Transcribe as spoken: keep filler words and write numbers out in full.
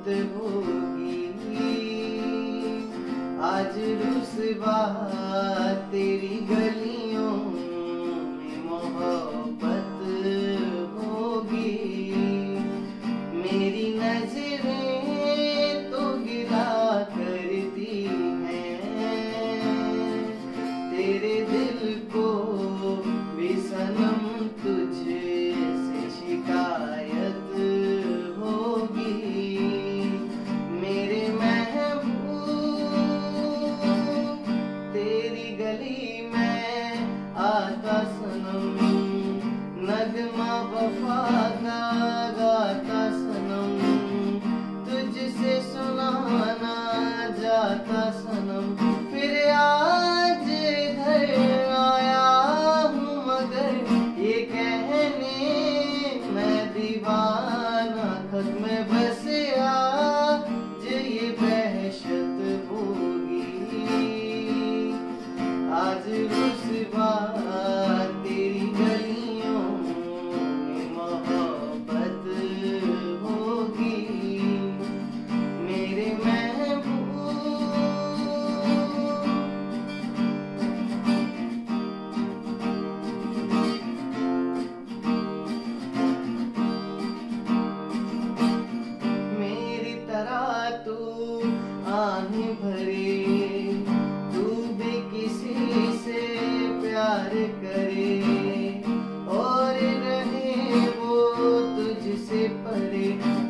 होगी। आज रुसवा तेरी गलियों में मोहब्बत होगी। मेरी नजरें तो गिला करती हैं, तेरे दिल को भी सनम तुझसे शिकायत होगी। मेरे महबूब तेरी गली में आता सनम, नगमा वफा का गाता सनम, तुझसे सुनाना जाता सनम। फिर आज घर आया हूँ मगर ये कहने मैं दीवाना, खत में बस आज ये बहशत होगी। आज रुसवा तेरी गलियों में मोहब्बत होगी। मेरे महबूब मेरी तरह तू आहें भरे, तू भी किसी से प्यार करे और रहे वो तुझसे परे।